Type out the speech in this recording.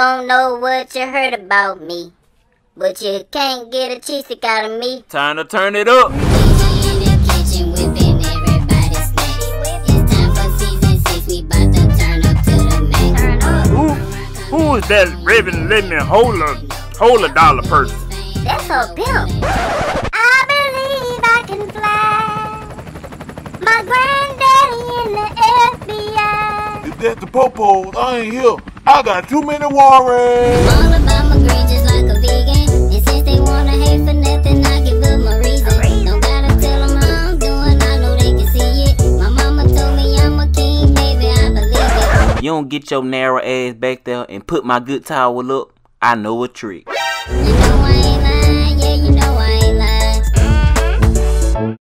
don't know what you heard about me, but you can't get a cheese stick out of me. Time to turn it up. Who is that Reverend Lemon hold a dollar person? That's her pimp. I believe I can fly. My granddaddy in the FBI. If that's the popos, I ain't here. I got too many worries. All about my green just like a vegan. And since they wanna hate for nothing, I give them a reason. Don't gotta tell them how I'm doing, I know they can see it. My mama told me I'm a king, baby, I believe it. You don't get your narrow ass back there and put my good towel up, I know a trick. You know